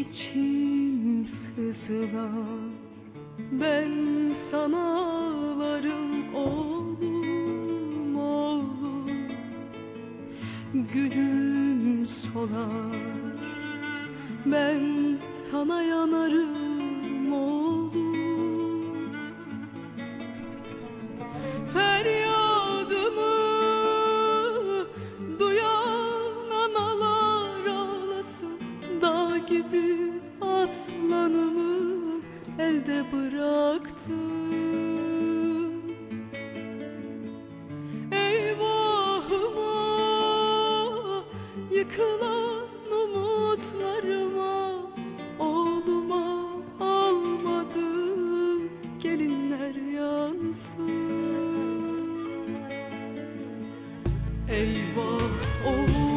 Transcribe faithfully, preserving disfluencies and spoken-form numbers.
için sızılan, ben sana ağlarım oğlum, oğlum. Gülüm solar, ben sana yanarım oğlum. Feryadımı duyan analar ağlasın, dağ gibi aslanımı elde bıraktım. Eyvahıma, yıkılan umutlarıma, oğluma almadım gelinler yansın. Eyvah oğlum.